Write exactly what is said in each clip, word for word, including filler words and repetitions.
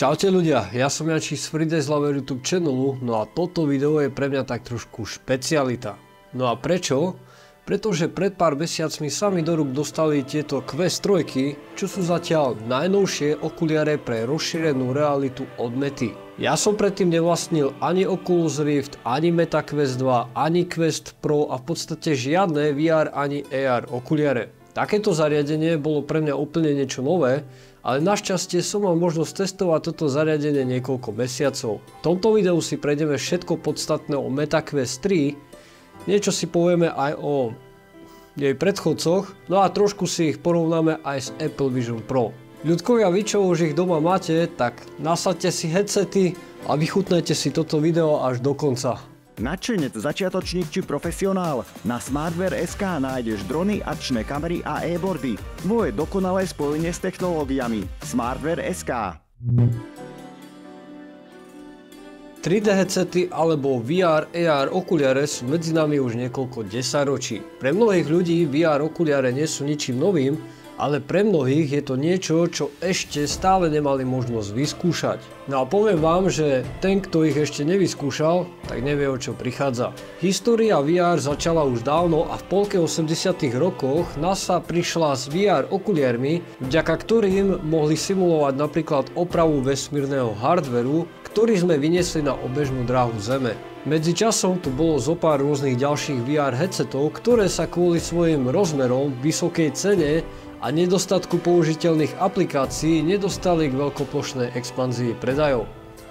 Čaute ľudia, ja som Janči z Freedays Lover YouTube channelu, no a toto video je pre mňa tak trošku špecialita. No a prečo? Pretože pred pár mesiacmi sa mi do rúk dostali tieto Quest tri, čo sú zatiaľ najnovšie okuliare pre rozšírenú realitu od Mety. Ja som predtým nevlastnil ani Oculus Rift, ani Meta Quest dva, ani Quest Pro a v podstate žiadne vé er ani é er okuliare. Takéto zariadenie bolo pre mňa úplne niečo nové, ale našťastie som mal možnosť testovať toto zariadenie niekoľko mesiacov. V tomto videu si prejdeme všetko podstatné o Meta Quest tri, niečo si povieme aj o jej predchodcoch, no a trošku si ich porovnáme aj s Apple Vision Pro. Ľudkovia, vy čo už ich doma máte, tak nasaďte si headsety a vychutnajte si toto video až do konca. Nadšenec, začiatočník či profesionál? Na Smartwear bodka es ká nájdeš drony, akčné kamery a e-boardy. Tvoje dokonalé spojenie s technológiami. Smartwear bodka es ká. tri dé headsety alebo vé er, é er okuliare sú medzi nami už niekoľko desaťročí. Pre mnohých ľudí vé er okuliare nie sú ničím novým, ale pre mnohých je to niečo, čo ešte stále nemali možnosť vyskúšať. No a poviem vám, že ten, kto ich ešte nevyskúšal, tak nevie, o čo prichádza. História vé er začala už dávno a v polke osemdesiatych rokoch NASA prišla s vé er okuliarmi, vďaka ktorým mohli simulovať napríklad opravu vesmírneho hardveru, ktorý sme vyniesli na obežnú dráhu Zeme. Medzičasom tu bolo zopár rôznych ďalších vé er headsetov, ktoré sa kvôli svojim rozmerom, vysokej cene a nedostatku použiteľných aplikácií nedostali k veľkoplošnej expanzii predajov.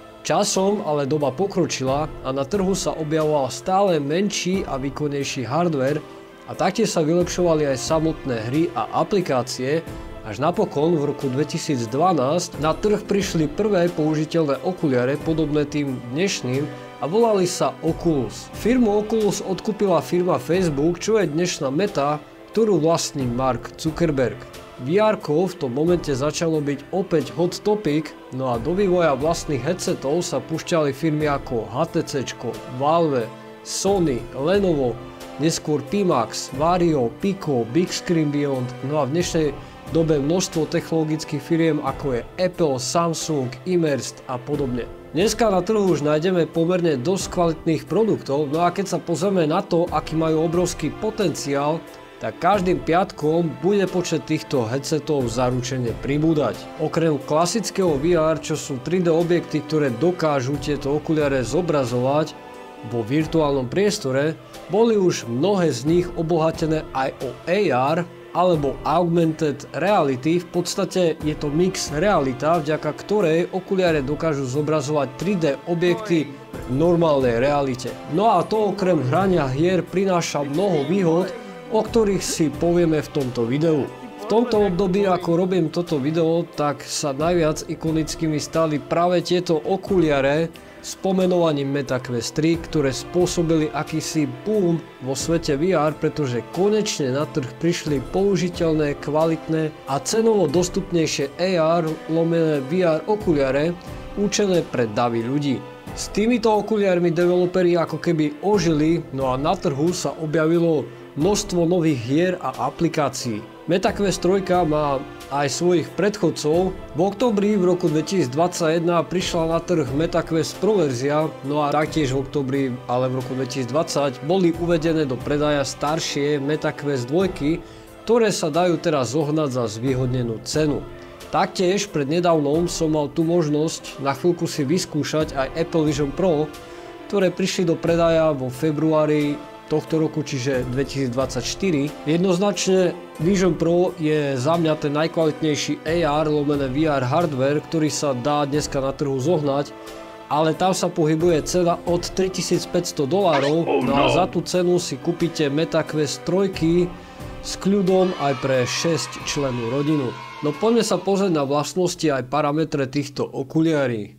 Časom ale doba pokročila a na trhu sa objavoval stále menší a výkonnejší hardware a taktiež sa vylepšovali aj samotné hry a aplikácie, až napokon v roku dvetisícdvanásť na trh prišli prvé použiteľné okuliare podobné tým dnešným a volali sa Oculus. Firmu Oculus odkúpila firma Facebook, čo je dnešná Meta, ktorú vlastní Mark Zuckerberg. vé er-ko v tom momente začalo byť opäť hot topic, no a do vývoja vlastných headsetov sa púšťali firmy ako há té cé, Valve, Sony, Lenovo, neskôr Pimax, Vario, Pico, Big Screen Beyond, no a v dnešnej dobe množstvo technologických firiem ako je Apple, Samsung, Immersed a podobne. Dneska na trhu už nájdeme pomerne dosť kvalitných produktov, no a keď sa pozrieme na to, aký majú obrovský potenciál, tak každým piatkom bude počet týchto headsetov zaručene pribúdať. Okrem klasického vé er, čo sú tri dé objekty, ktoré dokážu tieto okuliare zobrazovať vo virtuálnom priestore, boli už mnohé z nich obohatené aj o á er alebo Augmented Reality. V podstate je to mix realita, vďaka ktorej okuliare dokážu zobrazovať tri dé objekty v normálnej realite. No a to okrem hrania hier prináša mnoho výhod, o ktorých si povieme v tomto videu. V tomto období, ako robím toto video, tak sa najviac ikonickými stali práve tieto okuliare s pomenovaním Meta Quest tri, ktoré spôsobili akýsi boom vo svete vé er, pretože konečne na trh prišli použiteľné, kvalitné a cenovo dostupnejšie á er lomené vé er okuliare určené pre davy ľudí. S týmito okuliarmi developeri ako keby ožili, no a na trhu sa objavilo množstvo nových hier a aplikácií. Meta Quest tri má aj svojich predchodcov. V októbri v roku dvetisícdvadsaťjeden prišla na trh Meta Quest Pro verzia, no a taktiež v októbri, ale v roku dvetisícdvadsať boli uvedené do predaja staršie Meta Quest dva, ktoré sa dajú teraz zohnať za zvýhodnenú cenu. Taktiež prednedávnom som mal tu možnosť na chvíľku si vyskúšať aj Apple Vision Pro, ktoré prišli do predaja vo februári tohto roku, čiže dvetisícdvadsaťštyri. Jednoznačne Vision Pro je za mňa ten najkvalitnejší á er lomené vé er hardware, ktorý sa dá dneska na trhu zohnať, ale tam sa pohybuje cena od tritisícpäťsto dolárov, no a za tú cenu si kúpite Meta Quest tri s kľudom aj pre šesť člennú rodinu. No poďme sa pozrieť na vlastnosti aj parametre týchto okuliarí.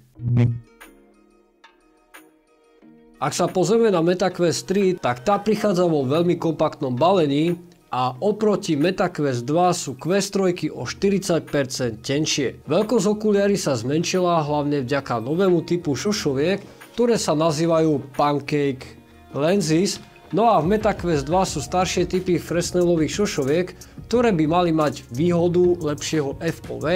Ak sa pozrieme na Meta Quest tri, tak tá prichádza vo veľmi kompaktnom balení a oproti Meta Quest dva sú Quest tri o štyridsať percent tenšie. Veľkosť okuliary sa zmenšila hlavne vďaka novému typu šošoviek, ktoré sa nazývajú Pancake Lenses. No a v Meta Quest dva sú staršie typy Fresnelových šošoviek, ktoré by mali mať výhodu lepšieho ef ó vé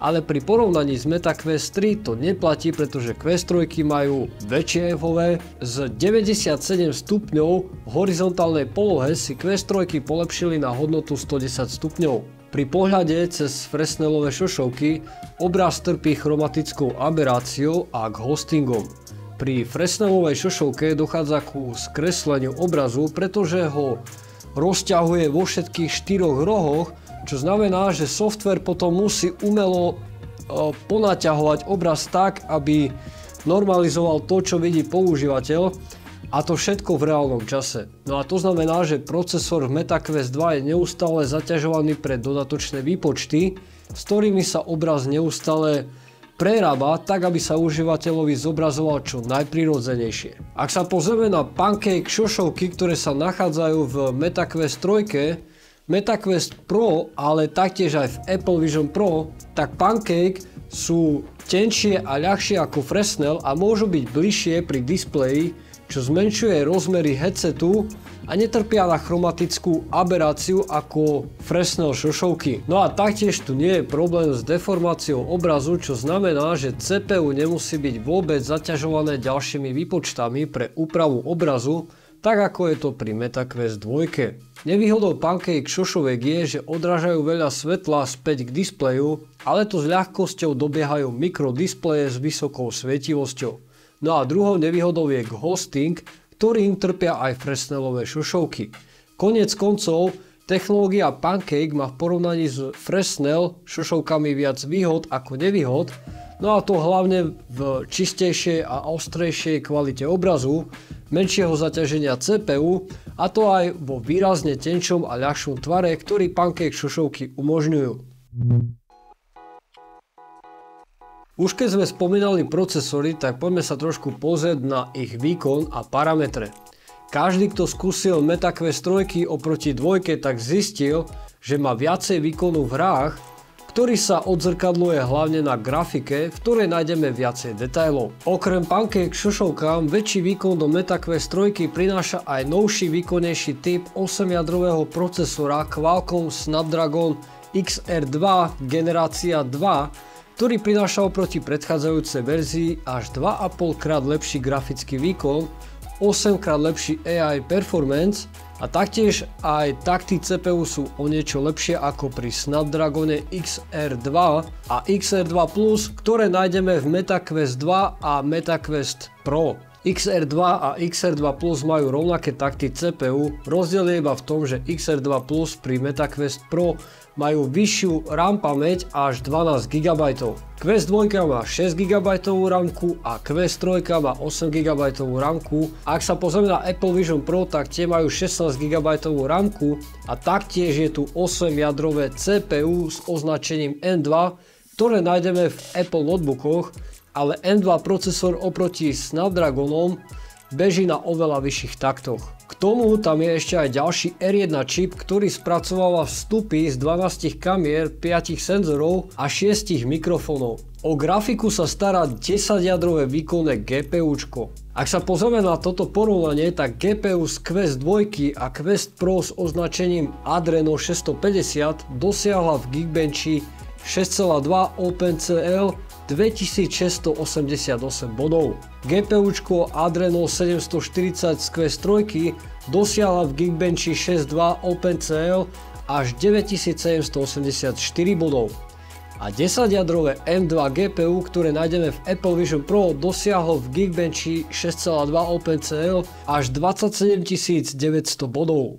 ale pri porovnaní s MetaQuest tri to neplatí, pretože Quest tri majú väčšie ef ó vé. Z deväťdesiatsedem stupňov v horizontálnej polohe si Quest tri polepšili na hodnotu stodesať stupňov. Pri pohľade cez Fresnelové šošovky obraz trpí chromatickou aberáciou a k hostingom. Pri Fresnelovej šošovke dochádza ku skresleniu obrazu, pretože ho rozťahuje vo všetkých štyroch rohoch, čo znamená, že software potom musí umelo e, ponaťahovať obraz tak, aby normalizoval to, čo vidí používateľ, a to všetko v reálnom čase. No a to znamená, že procesor v MetaQuest dva je neustále zaťažovaný pre dodatočné výpočty, s ktorými sa obraz neustále prerába tak, aby sa užívateľovi zobrazoval čo najprirodzenejšie. Ak sa pozrieme na Pancake šošovky, ktoré sa nachádzajú v MetaQuest tri, MetaQuest Pro, ale taktiež aj v Apple Vision Pro, tak Pancake sú tenšie a ľahšie ako Fresnel a môžu byť bližšie pri displeji, čo zmenšuje rozmery headsetu a netrpia na chromatickú aberáciu ako Fresnel šošovky. No a taktiež tu nie je problém s deformáciou obrazu, čo znamená, že cé pé ú nemusí byť vôbec zaťažované ďalšími výpočtami pre úpravu obrazu, tak ako je to pri MetaQuest dva. Nevýhodou Pancake šošoviek je, že odrážajú veľa svetla späť k displeju, ale to s ľahkosťou dobiehajú mikrodispleje s vysokou svietivosťou. No a druhou nevýhodou je hosting, ktorým trpia aj Fresnelové šošovky. Koniec koncov, technológia Pancake má v porovnaní s Fresnel šošovkami viac výhod ako nevýhod, no a to hlavne v čistejšej a ostrejšej kvalite obrazu, menšieho zaťaženia cé pé ú, a to aj vo výrazne tenšom a ľahšom tvare, ktorý Pancake šošovky umožňujú. Už keď sme spomínali procesory, tak poďme sa trošku pozrieť na ich výkon a parametre. Každý, kto skúsil MetaQuest tri oproti dvojke, tak zistil, že má viacej výkonu v hrách, ktorý sa odzrkadluje hlavne na grafike, v ktorej nájdeme viacej detailov. Okrem Pancake šošovkám väčší výkon do MetaQuest tri prináša aj novší výkonnejší typ osemjadrového procesora Qualcomm Snapdragon X R dva generácia dva, ktorý prináša oproti predchádzajúcej verzii až dva a pol krát lepší grafický výkon, osem krát lepší á í performance a taktiež aj takty cé pé ú sú o niečo lepšie ako pri Snapdragone X R dva a X R dva plus, ktoré nájdeme v MetaQuest dva a MetaQuest Pro. X R dva a X R dva plus majú rovnaké takty cé pé ú, rozdiel je iba v tom, že X R dva plus pri MetaQuest Pro majú vyššiu RAM pamäť až dvanásť gigabajtov. Quest dva má šesť gigabajtov ramku a Quest tri má osem gigabajtov ramku. Ak sa pozrieme na Apple Vision Pro, tak tie majú šestnásť gigabajtov ramku a taktiež je tu osemjadrové cé pé ú s označením M dva, ktoré nájdeme v Apple notebookoch, ale M dva procesor oproti Snapdragonom beží na oveľa vyšších taktoch. K tomu tam je ešte aj ďalší R jeden čip, ktorý spracováva vstupy z dvanástich kamier, piatich senzorov a šiestich mikrofónov. O grafiku sa stará desaťjadrové výkonné GPUčko. Ak sa pozrieme na toto porovnanie, tak gé pé ú z Quest dva a Quest Pro s označením Adreno šesťstopäťdesiat dosiahla v Geekbenchi šesť celá dva OpenCL dvetisícšesťstoosemdesiatosem bodov. GPUčko Adreno sedemstoštyridsať z Quest tri dosiahla v Geekbenchi šesť celá dva OpenCL až deväťtisícsedemstoosemdesiatštyri bodov. A desaťjadrové M dva gé pé ú, ktoré nájdeme v Apple Vision Pro, dosiahlo v Geekbenchi šesť celá dva OpenCL až dvadsaťsedemtisícdeväťsto bodov.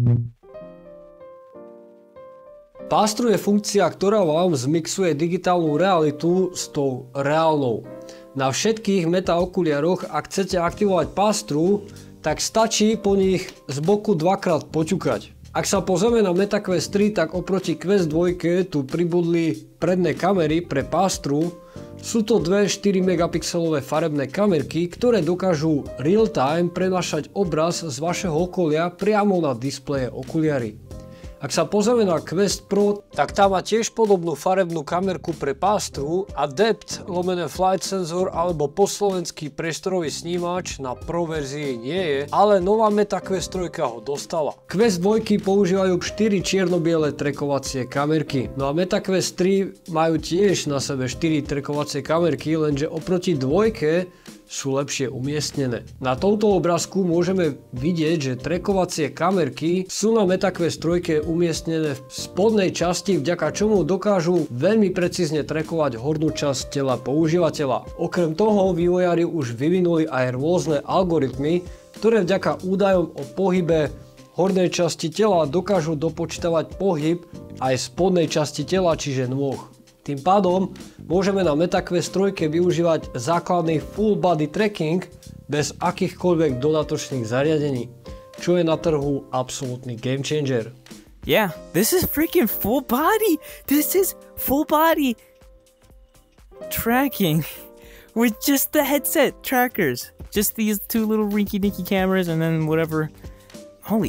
Pass-through je funkcia, ktorá vám zmixuje digitálnu realitu s tou reálnou. Na všetkých meta okuliaroch, ak chcete aktivovať pass-through, tak stačí po nich z boku dvakrát poťukať. Ak sa pozrieme na MetaQuest tri, tak oproti Quest dva tu pribudli predné kamery pre pass-through. Sú to dve štyri megapixelové farebné kamerky, ktoré dokážu real-time prenášať obraz z vašeho okolia priamo na displeje okuliary. Ak sa pozrieme na Quest Pro, tak tá má tiež podobnú farebnú kamerku pre pass-through a depth lomené flight sensor alebo po slovenský priestorový snímač na Pro verzii nie je, ale nová MetaQuest tri ho dostala. Quest dva používajú štyri čierno-biele trackovacie kamerky, no a MetaQuest tri majú tiež na sebe štyri trackovacie kamerky, lenže oproti dvojke sú lepšie umiestnené. Na tomto obrázku môžeme vidieť, že trackovacie kamerky sú na MetaQuest tri umiestnené v spodnej časti, vďaka čomu dokážu veľmi precízne trackovať hornú časť tela používateľa. Okrem toho vývojári už vyvinuli aj rôzne algoritmy, ktoré vďaka údajom o pohybe hornej časti tela dokážu dopočítavať pohyb aj spodnej časti tela, čiže nôh. Tým pádom môžeme na MetaQuest tri využívať základný full body tracking bez akýchkoľvek dodatočných zariadení, čo je na trhu absolútny game changer. Yeah, this is freaking full body. This is full body tracking with just the headset trackers. Just these two little rinky dinky cameras and then whatever. Holy.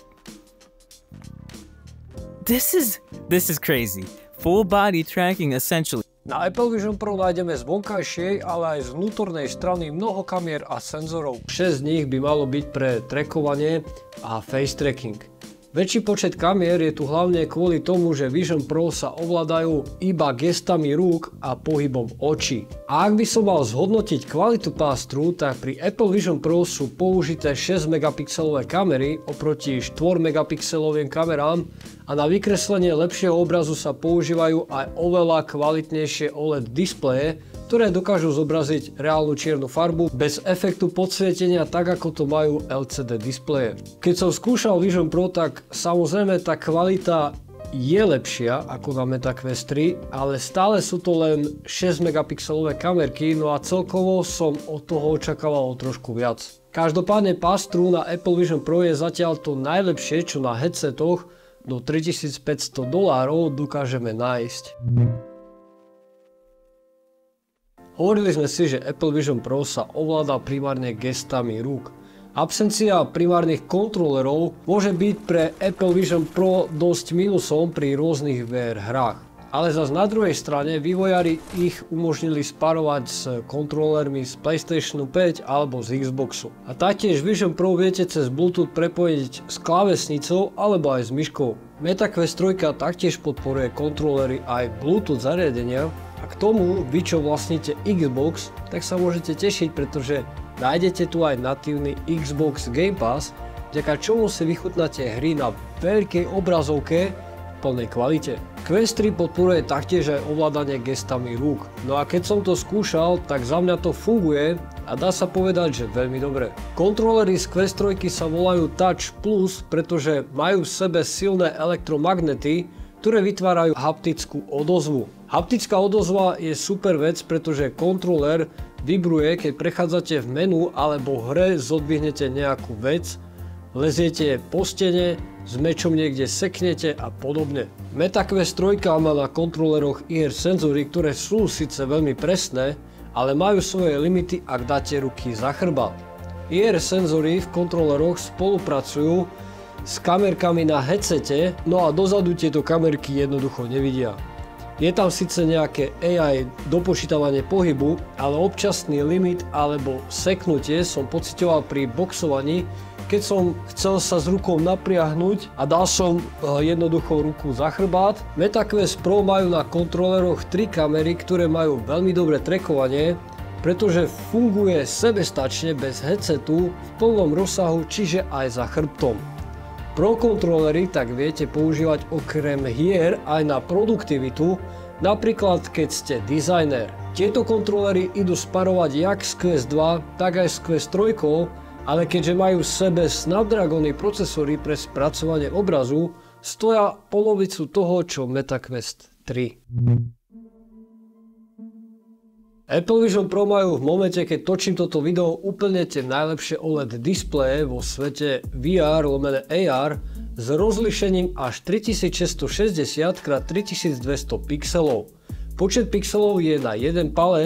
This is this is crazy. Full body tracking essentially. Na Apple Vision Pro nájdeme z vonkajšej, ale aj z vnútornej strany mnoho kamier a senzorov. šesť z nich by malo byť pre trackovanie a face tracking. Väčší počet kamier je tu hlavne kvôli tomu, že Vision Pro sa ovládajú iba gestami rúk a pohybom očí. A ak by som mal zhodnotiť kvalitu pass-through, tak pri Apple Vision Pro sú použité šesť megapixelové kamery oproti štyri megapixelovým kamerám a na vykreslenie lepšieho obrazu sa používajú aj oveľa kvalitnejšie ó el é dé displeje, ktoré dokážu zobraziť reálnu čiernu farbu bez efektu podsvietenia, tak ako to majú el cé dé displeje. Keď som skúšal Vision Pro, tak samozrejme tá kvalita je lepšia ako na MetaQuest tri, ale stále sú to len šesť megapixelové kamerky, no a celkovo som od toho očakával trošku viac. Každopádne pass-through na Apple Vision Pro je zatiaľ to najlepšie, čo na headsetoch do tritisícpäťsto dolárov dokážeme nájsť. Hovorili sme si, že Apple Vision Pro sa ovláda primárne gestami rúk. Absencia primárnych kontrolerov môže byť pre Apple Vision Pro dosť minusom pri rôznych vé er hrách. Ale zas na druhej strane vývojári ich umožnili sparovať s kontrolermi z PlayStation päť alebo z Xboxu. A taktiež Vision Pro viete cez Bluetooth prepojiť s klávesnicou alebo aj s myškou. MetaQuest tri taktiež podporuje kontrolery aj Bluetooth zariadenia. A k tomu, vy čo vlastníte Xbox, tak sa môžete tešiť, pretože nájdete tu aj natívny Xbox Game Pass, vďaka čomu si vychutnáte hry na veľkej obrazovke v plnej kvalite. Quest tri podporuje taktiež aj ovládanie gestami rúk. No a keď som to skúšal, tak za mňa to funguje a dá sa povedať, že veľmi dobre. Kontrolery z Quest tri sa volajú Touch Plus, pretože majú v sebe silné elektromagnety, ktoré vytvárajú haptickú odozvu. Haptická odozva je super vec, pretože kontroler vibruje, keď prechádzate v menu alebo v hre zodvihnete nejakú vec, leziete po stene, s mečom niekde seknete a podobne. MetaQuest tri má na kontroleroch í er senzory, ktoré sú síce veľmi presné, ale majú svoje limity, ak dáte ruky za chrbát. í er senzory v kontroleroch spolupracujú s kamerkami na headsete, no a dozadu tieto kamerky jednoducho nevidia. Je tam síce nejaké á í dopočítavanie pohybu, ale občasný limit alebo seknutie som pociťoval pri boxovaní, keď som chcel sa s rukou napriahnuť a dal som jednoducho ruku za chrbát. MetaQuest Pro majú na kontroleroch tri kamery, ktoré majú veľmi dobré trackovanie, pretože funguje sebestačne bez headsetu v plnom rozsahu, čiže aj za chrbtom. Pro kontrolery tak viete používať okrem hier aj na produktivitu, napríklad keď ste dizajner. Tieto kontrolery idú sparovať jak z Quest dva, tak aj z Quest tri, ale keďže majú v sebe Snapdragony procesory pre spracovanie obrazu, stoja polovicu toho, čo MetaQuest tri. Apple Vision Pro majú v momente, keď točím toto video, úplne tie najlepšie ó el é dé displeje vo svete vé er lomené á er s rozlíšením až tritisícšesťstošesťdesiat krát tritisícdvesto pixelov. Počet pixelov je na jeden palec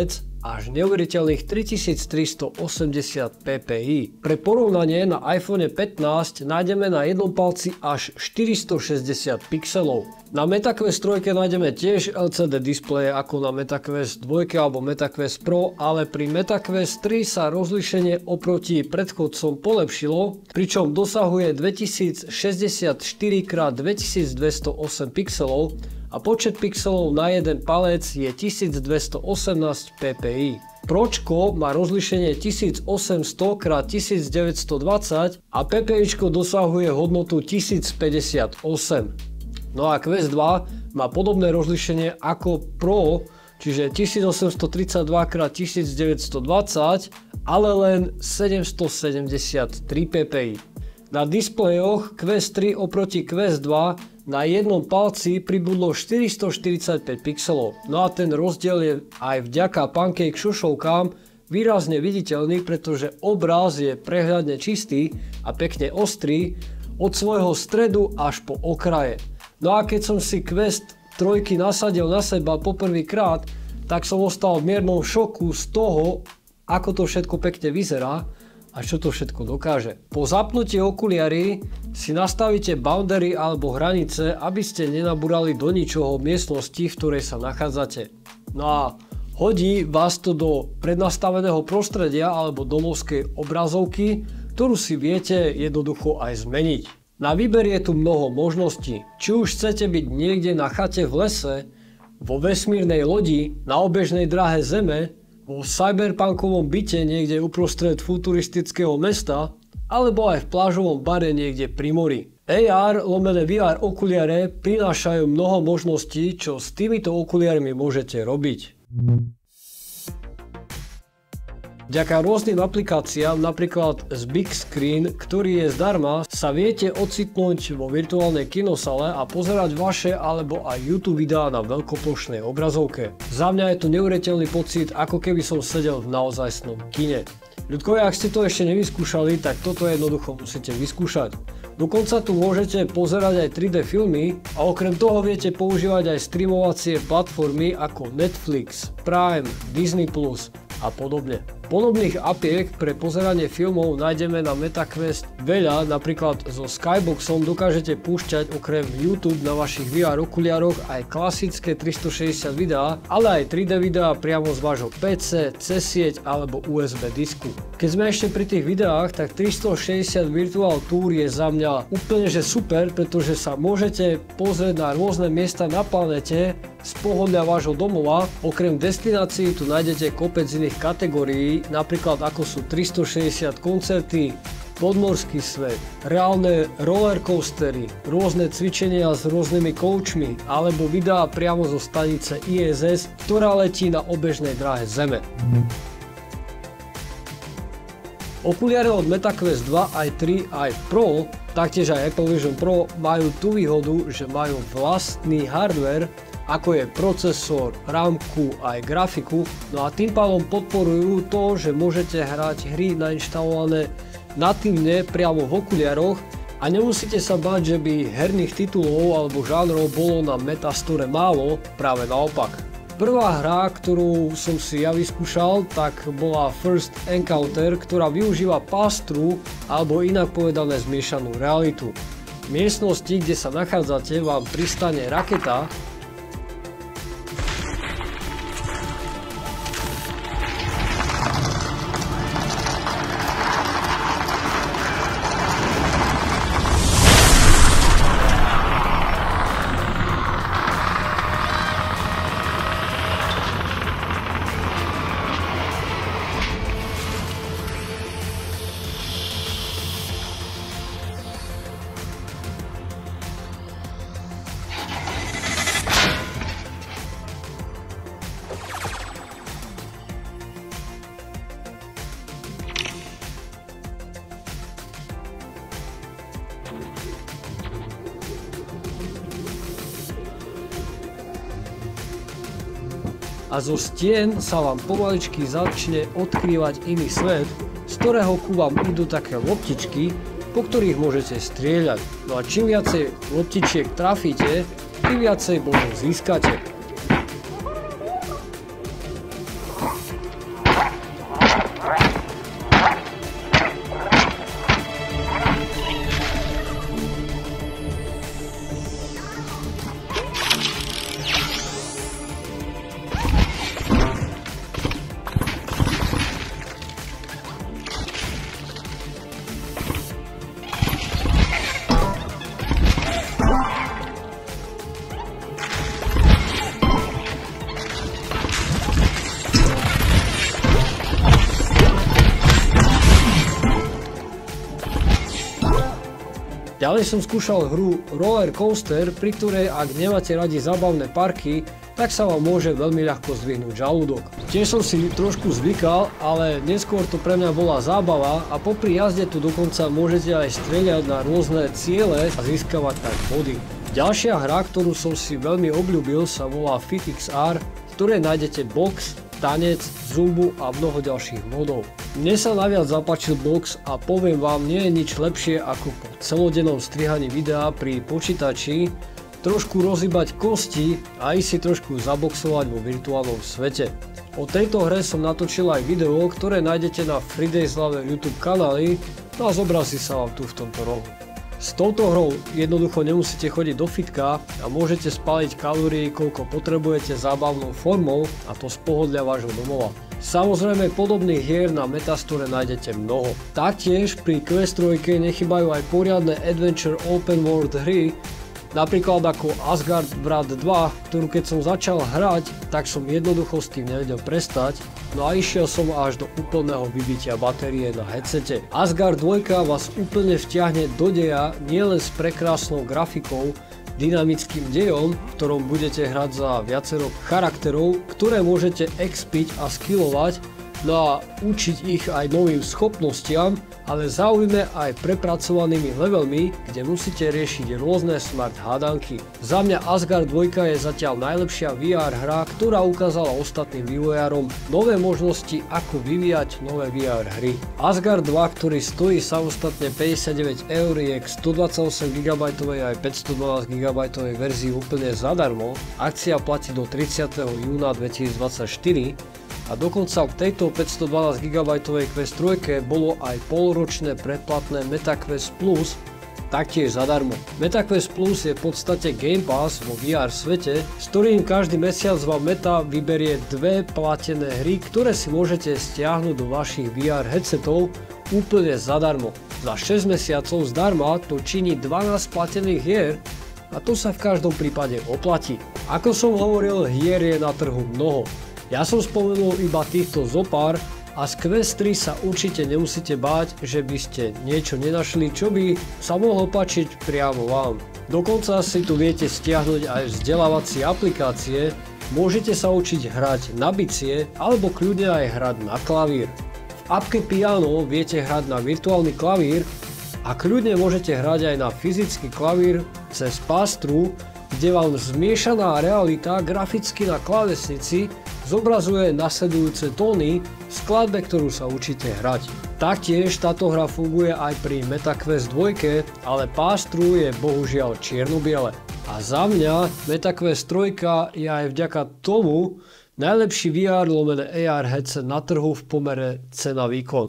až neuveriteľných tritisíctristoosemdesiat ppi. Pre porovnanie na iPhone pätnásť nájdeme na jednom palci až štyristošesťdesiat pixelov. Na MetaQuest tri nájdeme tiež el cé dé displeje ako na MetaQuest dva alebo MetaQuest Pro, ale pri MetaQuest tri sa rozlíšenie oproti predchodcom polepšilo, pričom dosahuje dvetisícšesťdesiatštyri krát dvetisícdvestoosem pixelov a počet pixelov na jeden palec je tisícdvestoosemnásť ppi. Pročko má rozlíšenie tisícosemsto krát tisícdeväťstodvadsať a ppičko dosahuje hodnotu tisícpäťdesiatosem. No a Quest dva má podobné rozlíšenie ako Pro, čiže tisícosemstotridsaťdva krát tisícdeväťstodvadsať, ale len sedemstosedemdesiattri ppi. Na displejoch Quest tri oproti Quest dva na jednom palci pribudlo štyristoštyridsaťpäť pixelov. No a ten rozdiel je aj vďaka Pancake šošovkám výrazne viditeľný, pretože obraz je prehľadne čistý a pekne ostrý od svojho stredu až po okraje. No a keď som si Quest tri nasadil na seba poprvýkrát, tak som ostal v miernom šoku z toho, ako to všetko pekne vyzerá a čo to všetko dokáže. Po zapnutí okuliary si nastavíte boundary alebo hranice, aby ste nenabúrali do ničoho miestnosti, v ktorej sa nachádzate. No a hodí vás to do prednastaveného prostredia alebo domovskej obrazovky, ktorú si viete jednoducho aj zmeniť. Na výber je tu mnoho možností. Či už chcete byť niekde na chate v lese, vo vesmírnej lodi, na obežnej dráhe Zeme, vo cyberpunkovom byte niekde uprostred futuristického mesta, alebo aj v plážovom bare niekde pri mori. á er lomené vé er okuliare prinášajú mnoho možností, čo s týmito okuliarmi môžete robiť. Vďaka rôznym aplikáciám, napríklad z Big Screen, ktorý je zdarma, sa viete ocitnúť vo virtuálnej kinosale a pozerať vaše alebo aj YouTube videá na veľkoplošnej obrazovke. Za mňa je to neuveriteľný pocit, ako keby som sedel v naozajstnom kine. Ľudkovia, ak ste to ešte nevyskúšali, tak toto jednoducho musíte vyskúšať. Dokonca tu môžete pozerať aj tri dé filmy a okrem toho viete používať aj streamovacie platformy ako Netflix, Prime, Disney plus a podobne. Podobných apiek pre pozeranie filmov nájdeme na MetaQuest veľa, napríklad so Skyboxom dokážete púšťať okrem YouTube na vašich vé er okuliároch aj klasické tristošesťdesiat videá, ale aj tri dé videá priamo z vášho pé cé, cez sieť alebo ú es bé disku. Keď sme ešte pri tých videách, tak tristošesťdesiat Virtual Tour je za mňa úplne že super, pretože sa môžete pozrieť na rôzne miesta na planete z pohodlia vášho domova. Okrem destinácií tu nájdete kopec iných kategórií, napríklad ako sú tristošesťdesiat koncerty, podmorský svet, reálne rollercoastery, rôzne cvičenia s rôznymi koučmi alebo videá priamo zo stanice í es es, ktorá letí na obežnej dráhe Zeme. Okuliare od MetaQuest dva, aj tri, aj Pro, taktiež aj Apple Vision Pro majú tú výhodu, že majú vlastný hardware, ako je procesor, rámku aj grafiku, no a tým pádom podporujú to, že môžete hrať hry nainštalované natívne priamo v okuliaroch a nemusíte sa báť, že by herných titulov alebo žánrov bolo na Metastore málo, práve naopak. Prvá hra, ktorú som si ja vyskúšal, tak bola First Encounter, ktorá využíva pass-through alebo inak povedané zmiešanú realitu. V miestnosti, kde sa nachádzate, vám pristane raketa, a zo stien sa vám pomaličky začne odkrývať iný svet, z ktorého ku vám idú také loptičky, po ktorých môžete strieľať. No a čím viacej loptičiek trafíte, tým viacej bodov získate. Ďalej som skúšal hru Roller Coaster, pri ktorej ak nemáte radi zábavné parky, tak sa vám môže veľmi ľahko zdvihnúť žalúdok. Tiež som si trošku zvykal, ale neskôr to pre mňa bola zábava a popri jazde tu dokonca môžete aj strieľať na rôzne ciele a získavať tak body. Ďalšia hra, ktorú som si veľmi obľúbil, sa volá Fit iks er, v ktorej nájdete box, tanec, zumbu a mnoho ďalších modov. Mne sa najviac zapáčil box a poviem vám, nie je nič lepšie ako po celodennom strihaní videa pri počítači trošku rozhýbať kosti a ísť si trošku zaboxovať vo virtuálnom svete. O tejto hre som natočil aj video, ktoré nájdete na Freedayslave YouTube kanáli, no a zobrazí sa vám tu v tomto rohu. S touto hrou jednoducho nemusíte chodiť do fitka a môžete spáliť kalórií, koľko potrebujete zábavnou formou, a to z pohodlia vášho domova. Samozrejme podobných hier na Metastore nájdete mnoho. Taktiež pri Quest tri nechybajú aj poriadne adventure open world hry, napríklad ako Asgard Brat dva, ktorú keď som začal hrať, tak som jednoducho s tým nevedel prestať, no a išiel som až do úplného vybitia batérie na headsete. Asgard dva vás úplne vtiahne do deja nielen s prekrásnou grafikou, dynamickým dejom, v ktorom budete hrať za viacero charakterov, ktoré môžete expiť a skillovať, no a učiť ich aj novým schopnostiam, ale zaujíme aj prepracovanými levelmi, kde musíte riešiť rôzne smart hádanky. Za mňa Asgard dva je zatiaľ najlepšia vé er hra, ktorá ukázala ostatným vývojárom nové možnosti, ako vyvíjať nové vé er hry. Asgard dva, ktorý stojí samostatne päťdesiatdeväť eur, je k stodvadsaťosem gigabajtovej aj päťstodvanásť gigabajtovej verzii úplne zadarmo. Akcia platí do tridsiateho júna dvetisícdvadsaťštyri. A dokonca v tejto päťstodvanásť gigabajtovej Quest tri bolo aj polročné predplatné MetaQuest Plus, taktiež zadarmo. MetaQuest Plus je v podstate Game Pass vo vé er svete, s ktorým každý mesiac vám Meta vyberie dve platené hry, ktoré si môžete stiahnuť do vašich vé er headsetov úplne zadarmo. Za šesť mesiacov zdarma to činí dvanásť platených hier, a to sa v každom prípade oplatí. Ako som hovoril, hier je na trhu mnoho. Ja som spomenul iba týchto zopár a z Quest tri sa určite nemusíte báť, že by ste niečo nenašli, čo by sa mohlo páčiť priamo vám. Dokonca si tu viete stiahnuť aj vzdelávacie aplikácie, môžete sa učiť hrať na bicie alebo kľudne aj hrať na klavír. V appke Piano viete hrať na virtuálny klavír a kľudne môžete hrať aj na fyzický klavír cez Pass-Through, kde vám zmiešaná realita graficky na klávesnici zobrazuje nasledujúce tóny v skladbe, ktorú sa učíte hrať. Taktiež táto hra funguje aj pri MetaQuest dva, ale Pass-Through je bohužiaľ čierno-biele. A za mňa MetaQuest tri je aj vďaka tomu najlepší vé er lomene á er headset na trhu v pomere cena-výkon.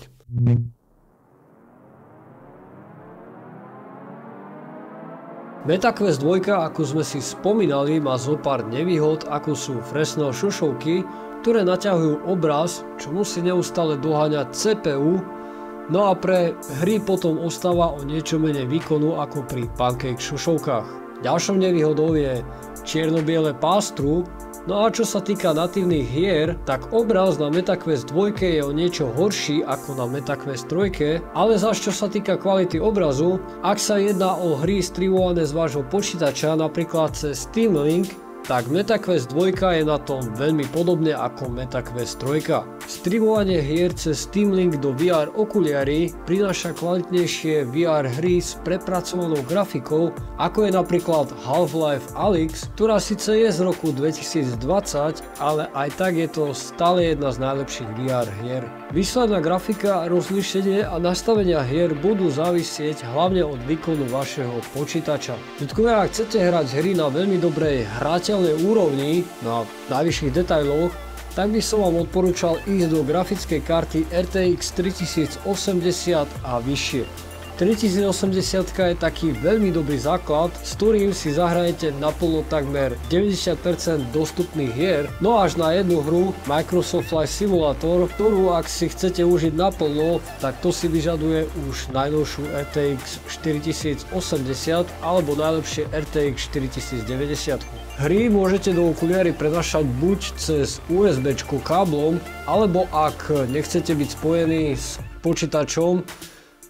MetaQuest dva, ako sme si spomínali, má zo pár nevýhod, ako sú Fresnel šošovky, ktoré naťahujú obraz, čo musí neustále doháňať cé pé ú, no a pre hry potom ostáva o niečo menej výkonu ako pri Pancake šošovkách. Ďalšou nevýhodou je čierno-biele Pass-Through. No a čo sa týka natívnych hier, tak obraz na MetaQuest dva je o niečo horší ako na MetaQuest tri, ale zase čo sa týka kvality obrazu, ak sa jedná o hry streamované z vášho počítača, napríklad cez Steam Link, tak MetaQuest dva je na tom veľmi podobne ako MetaQuest tri. Streamovanie hier cez Steam Link do vé er okuliary prináša kvalitnejšie vé er hry s prepracovanou grafikou, ako je napríklad Half-Life Alyx, ktorá síce je z roku dvetisícdvadsať, ale aj tak je to stále jedna z najlepších vé er hier. Výsledná grafika, rozlíšenie a nastavenia hier budú závisieť hlavne od výkonu vašeho počítača. Ľudkovia, ak chcete hrať hry na veľmi dobrej hrateľnej úrovni, na najvyšších detailoch, tak by som vám odporúčal ísť do grafickej karty er té iks tritisícosemdesiat a vyššie. tritisícosemdesiat je taký veľmi dobrý základ, s ktorým si zahrajete naplno takmer deväťdesiat percent dostupných hier, no až na jednu hru Microsoft Flight Simulator, ktorú ak si chcete užiť naplno, tak to si vyžaduje už najnovšiu er té iks štyritisícosemdesiat alebo najlepšie er té iks štyritisícdeväťdesiat. Hry môžete do okuliary prenášať buď cez ú es bé káblom, alebo ak nechcete byť spojení s počítačom,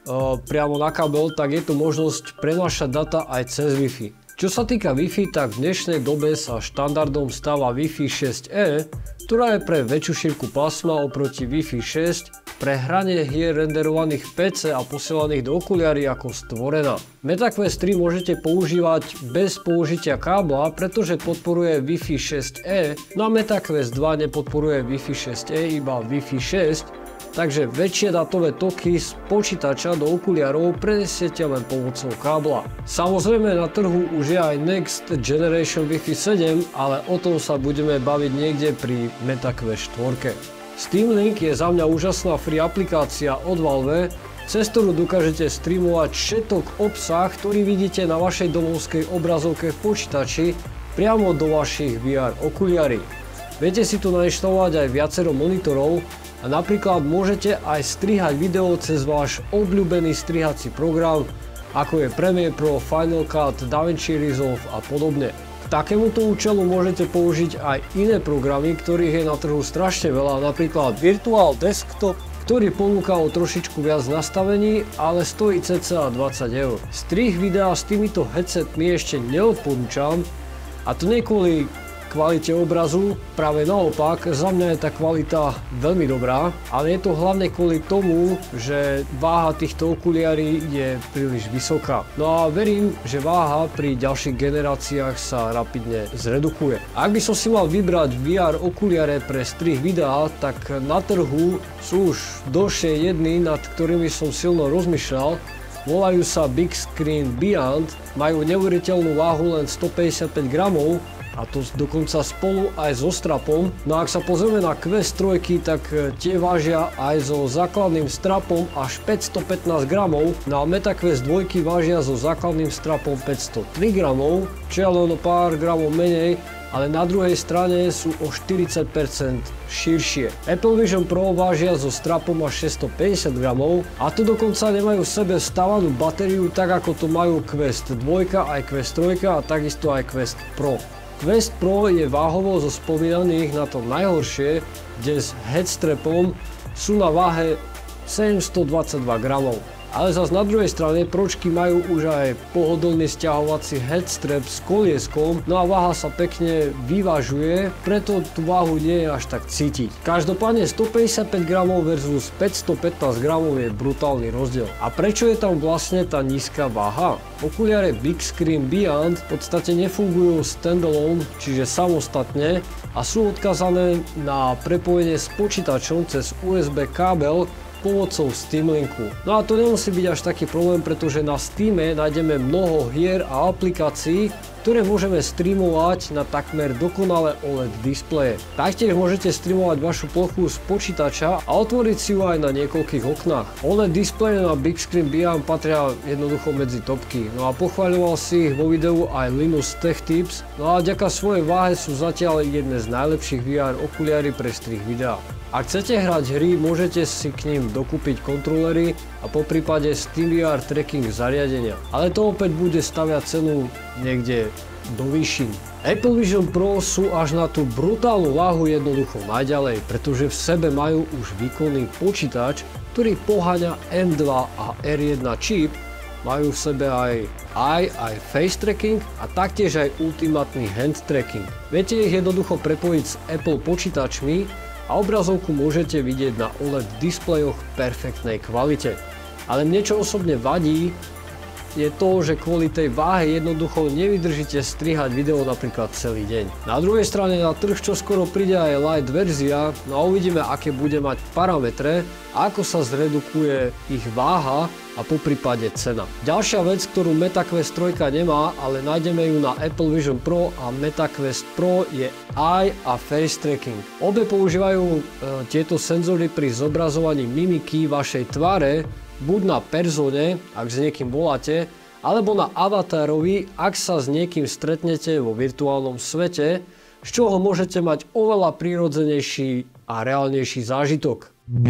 priamo na kabel, tak je tu možnosť prenášať data aj cez Wi-Fi. Čo sa týka Wi-Fi, tak v dnešnej dobe sa štandardom stáva Wi-Fi šesť E, ktorá je pre väčšiu šírku pásma oproti Wi-Fi šesť pre hranie hier renderovaných v pé cé a posielaných do okuliarí ako stvorená. MetaQuest tri môžete používať bez použitia kábla, pretože podporuje Wi-Fi šesť E, no a MetaQuest dva nepodporuje Wi-Fi šesť E, iba Wi-Fi šesť, takže väčšie datové toky z počítača do okuliarov prenesiete len pomocou kábla. Samozrejme na trhu už je aj Next Generation Wi-Fi sedem, ale o tom sa budeme baviť niekde pri MetaQuest štyri. Steam Link je za mňa úžasná free aplikácia od Valve, cez ktorú dokážete streamovať všetok obsah, ktorý vidíte na vašej domovskej obrazovke v počítači priamo do vašich vé er okuliarí. Viete si tu nainštalovať aj viacero monitorov a napríklad môžete aj strihať video cez váš obľúbený strihací program, ako je Premiere Pro, Final Cut, DaVinci Resolve a podobne. K takémuto účelu môžete použiť aj iné programy, ktorých je na trhu strašne veľa, napríklad Virtual Desktop, ktorý ponúka o trošičku viac nastavení, ale stojí cca dvadsať eur. Strih videa s týmito headsetmi ešte neodporúčam, a to nie kvôli kvalite obrazu, práve naopak, za mňa je tá kvalita veľmi dobrá, ale je to hlavne kvôli tomu, že váha týchto okuliarí je príliš vysoká. No a verím, že váha pri ďalších generáciách sa rapidne zredukuje. Ak by som si mal vybrať vé er okuliare pre strih videa, tak na trhu sú už dlhšie jedny, nad ktorými som silno rozmýšľal. Volajú sa Big Screen Beyond, majú neuveriteľnú váhu len stopäťdesiatpäť gramov, a to dokonca spolu aj so strapom. No a ak sa pozrieme na Quest tri, tak tie vážia aj so základným strapom až päťstopätnásť gramov, no a MetaQuest dva vážia so základným strapom päťstotri gramov, čo je len o pár gramov menej, ale na druhej strane sú o štyridsať percent širšie. Apple Vision Pro vážia so strapom až šesťstopäťdesiat gramov a tu dokonca nemajú v sebe vstávanú batériu, tak ako to majú Quest dva, aj Quest tri a takisto aj Quest Pro. Quest Pro je váhovo zo spomínaných na to najhoršie, kde s headstrapom sú na váhe sedemstodvadsaťdva gramov. Ale zas na druhej strane Pročky majú už aj pohodlný sťahovací headstrap s kolieskom, no a váha sa pekne vyvažuje, preto tú váhu nie je až tak cítiť. Každopádne stopäťdesiatpäť gramov versus päťstopätnásť gramov je brutálny rozdiel. A prečo je tam vlastne tá nízka váha? Okuliare Big Screen Beyond v podstate nefungujú standalone, čiže samostatne, a sú odkazané na prepojenie s počítačom cez ú es bé kábel pomocou Steam Linku. No a to nemusí byť až taký problém, pretože na Steame nájdeme mnoho hier a aplikácií, ktoré môžeme streamovať na takmer dokonale ó el é dé displeje. Taktiež môžete streamovať vašu plochu z počítača a otvoriť si ju aj na niekoľkých oknách. ó el é dé displeje na Big Screen Beyond patria jednoducho medzi topky. No a pochváľoval si ich vo videu aj Linus Tech Tips, no a vďaka svojej váhe sú zatiaľ jedné z najlepších vé er okuliary pre strih videa. Ak chcete hrať hry, môžete si k ním dokúpiť kontrolery a poprípade Steam vé er tracking zariadenia. Ale to opäť bude staviať cenu niekde do výšin. Apple Vision Pro sú až na tú brutálnu váhu jednoducho najďalej, pretože v sebe majú už výkonný počítač, ktorý poháňa em dva a er jeden čip, majú v sebe aj eye, aj face tracking a taktiež aj ultimátny hand tracking. Viete ich jednoducho prepojiť s Apple počítačmi a obrazovku môžete vidieť na ó el é dé displejoch v perfektnej kvalite. Ale mne čo osobne vadí, je to, že kvôli tej váhe jednoducho nevydržíte strihať video napríklad celý deň. Na druhej strane na trh čoskoro príde aj light verzia, no a uvidíme, aké bude mať parametre, ako sa zredukuje ich váha a poprípade cena. Ďalšia vec, ktorú MetaQuest tri nemá, ale nájdeme ju na Apple Vision Pro a MetaQuest Pro, je eye a face tracking. Obe používajú e, tieto senzory pri zobrazovaní mimiky vašej tváre, buď na persone, ak s niekým voláte, alebo na avatárovi, ak sa s niekým stretnete vo virtuálnom svete, z čoho môžete mať oveľa prirodzenejší a reálnejší zážitok.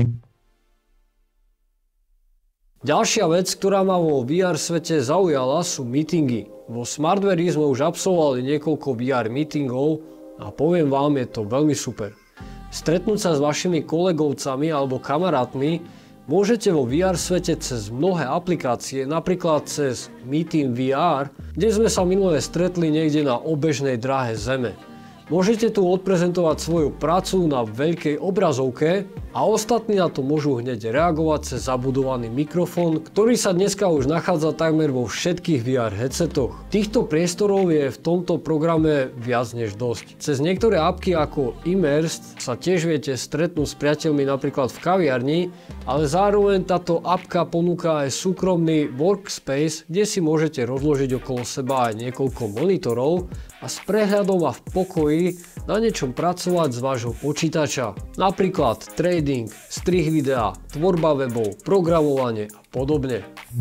Ďalšia vec, ktorá ma vo vé er svete zaujala, sú meetingy. Vo Smartware sme už absolvovali niekoľko vé er meetingov a poviem vám, je to veľmi super. Stretnúť sa s vašimi kolegovcami alebo kamarátmi Môžete vo vé er svete cez mnohé aplikácie, napríklad cez Meeting vé er, kde sme sa minule stretli niekde na obežnej dráhe Zeme. Môžete tu odprezentovať svoju prácu na veľkej obrazovke a ostatní na to môžu hneď reagovať cez zabudovaný mikrofón, ktorý sa dneska už nachádza takmer vo všetkých vé er headsetoch. Týchto priestorov je v tomto programe viac než dosť. Cez niektoré apky ako Immersed sa tiež viete stretnúť s priateľmi napríklad v kaviarni, ale zároveň táto apka ponúka aj súkromný workspace, kde si môžete rozložiť okolo seba aj niekoľko monitorov a s prehľadom a v pokoji na niečom pracovať z vášho počítača. Napríklad trading, strih videa, tvorba webov, programovanie a podobne.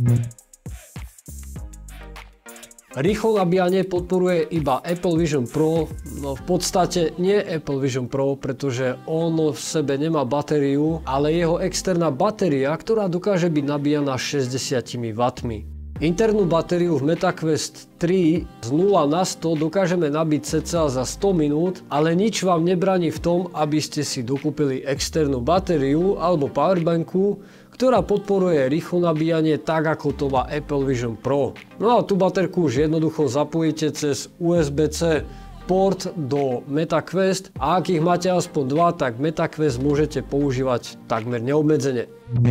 Rýchlo nabíjanie podporuje iba Apple Vision Pro, no v podstate nie Apple Vision Pro, pretože on v sebe nemá batériu, ale jeho externá batéria, ktorá dokáže byť nabíjaná šesťdesiatimi wattmi. Internú batériu v MetaQuest tri z nula na sto dokážeme nabiť cca za sto minút, ale nič vám nebráni v tom, aby ste si dokúpili externú batériu alebo powerbanku, ktorá podporuje rýchlo nabíjanie tak ako to má Apple Vision Pro. No a tú baterku už jednoducho zapojíte cez ú es bé-C port do MetaQuest a ak ich máte aspoň dva, tak MetaQuest môžete používať takmer neobmedzene.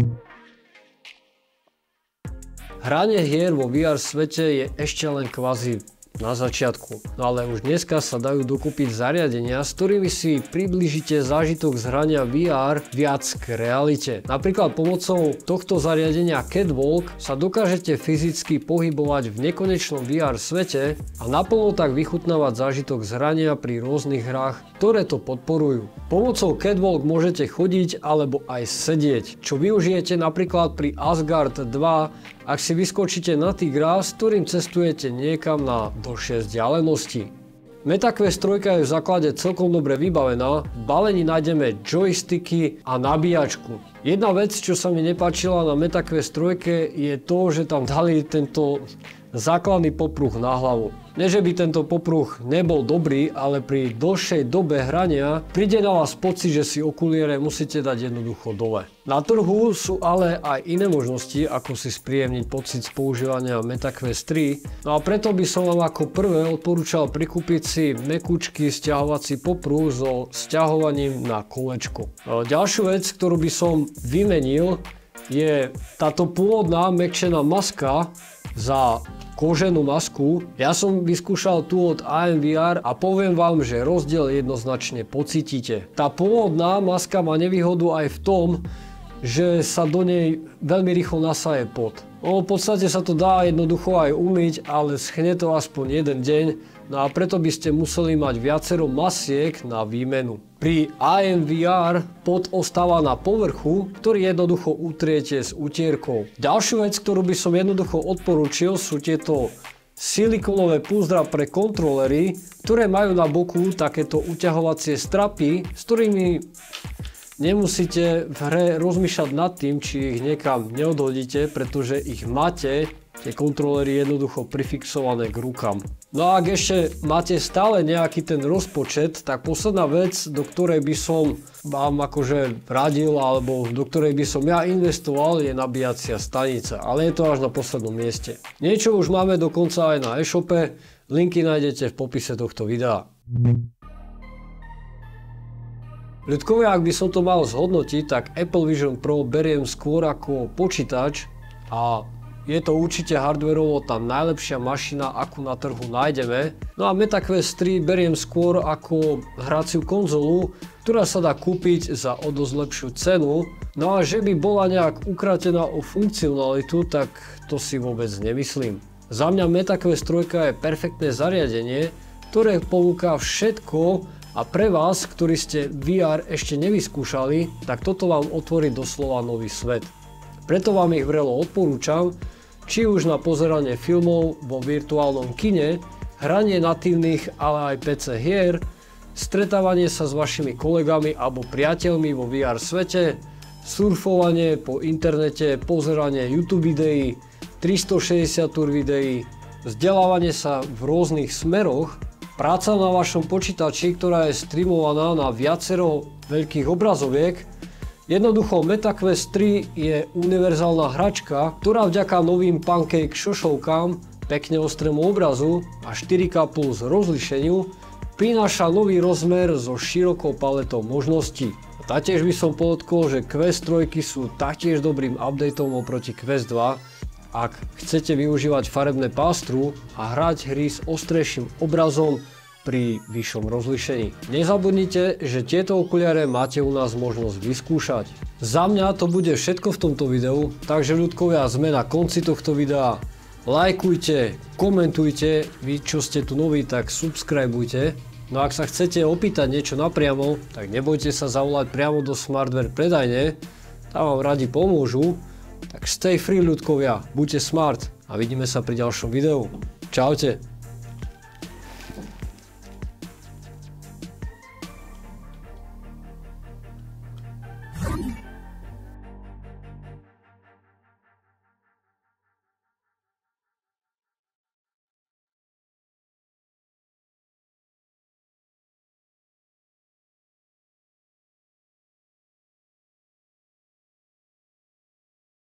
Hranie hier vo vé er svete je ešte len kvázi na začiatku, no ale už dneska sa dajú dokúpiť zariadenia, s ktorými si priblížite zážitok z hrania vé er viac k realite. Napríklad pomocou tohto zariadenia Catwalk sa dokážete fyzicky pohybovať v nekonečnom vé er svete a naplno tak vychutnávať zážitok z hrania pri rôznych hrách, ktoré to podporujú. Pomocou Catwalk môžete chodiť alebo aj sedieť, čo využijete napríklad pri Asgard dva, ak si vyskočíte na tigra, s ktorým cestujete niekam na dlhšie vzdialenosti. MetaQuest tri je v základe celkom dobre vybavená, v balení nájdeme joysticky a nabíjačku. Jedna vec, čo sa mi nepáčila na MetaQuest tri, je to, že tam dali tento základný popruh na hlavu. Nie, že by tento popruh nebol dobrý, ale pri dlhšej dobe hrania príde na vás pocit, že si okuliare musíte dať jednoducho dole. Na trhu sú ale aj iné možnosti, ako si spríjemniť pocit z používania MetaQuest tri, no a preto by som vám ako prvé odporúčal prikúpiť si mäkúčky sťahovací popruh so sťahovaním na kolečko. Ďalšiu vec, ktorú by som vymenil, je táto pôvodná mäkčená maska za koženú masku. Ja som vyskúšal tú od á em vé er a poviem vám, že rozdiel jednoznačne pocítite. Tá pôvodná maska má nevýhodu aj v tom, že sa do nej veľmi rýchlo nasaje pot. No, v podstate sa to dá jednoducho aj umyť, ale schne to aspoň jeden deň, no a preto by ste museli mať viacero masiek na výmenu. Pri á em vé er pot ostáva na povrchu, ktorý jednoducho utriete s utierkou. Ďalšiu vec, ktorú by som jednoducho odporúčil, sú tieto silikonové púzdra pre kontrolery, ktoré majú na boku takéto uťahovacie strapy, s ktorými nemusíte v hre rozmýšľať nad tým, či ich niekam neodhodíte, pretože ich máte, tie kontrolery jednoducho prifixované k rukám. No a ak ešte máte stále nejaký ten rozpočet, tak posledná vec, do ktorej by som vám akože radil, alebo do ktorej by som ja investoval, je nabíjacia stanica, ale je to až na poslednom mieste. Niečo už máme dokonca aj na e-shope, linky nájdete v popise tohto videa. Ľudkovia, ak by som to mal zhodnotiť, tak Apple Vision Pro beriem skôr ako počítač a je to určite hardwareovo tá najlepšia mašina, akú na trhu nájdeme. No a MetaQuest tri beriem skôr ako hraciu konzolu, ktorá sa dá kúpiť za o dosť lepšiu cenu. No a že by bola nejak ukratená o funkcionalitu, tak to si vôbec nemyslím. Za mňa MetaQuest tri je perfektné zariadenie, ktoré ponúka všetko, a pre vás, ktorí ste vé er ešte nevyskúšali, tak toto vám otvorí doslova nový svet. Preto vám ich vrelo odporúčam, či už na pozeranie filmov vo virtuálnom kine, hranie natívnych, ale aj pé cé hier, stretávanie sa s vašimi kolegami alebo priateľmi vo vé er svete, surfovanie po internete, pozeranie YouTube videí, tristošesťdesiat túr videí, vzdelávanie sa v rôznych smeroch, práca na vašom počítači, ktorá je streamovaná na viacero veľkých obrazoviek, Jednoducho MetaQuest tri je univerzálna hračka, ktorá vďaka novým pancake šošovkám, pekne ostrému obrazu a štyri ká plus rozlíšeniu prináša nový rozmer so širokou paletou možností. A taktiež by som podotkol, že Quest tri sú taktiež dobrým updateom oproti Quest dva, ak chcete využívať farebné pástru a hrať hry s ostrejším obrazom pri vyššom rozlíšení. Nezabudnite, že tieto okuliare máte u nás možnosť vyskúšať. Za mňa to bude všetko v tomto videu, takže ľudkovia, sme na konci tohto videa. Lajkujte, komentujte, vy čo ste tu noví, tak subscribeujte. No ak sa chcete opýtať niečo napriamo, tak nebojte sa zavolať priamo do Smartware predajne, tam vám radi pomôžu. Tak stay free ľudkovia, buďte smart a vidíme sa pri ďalšom videu. Čaute.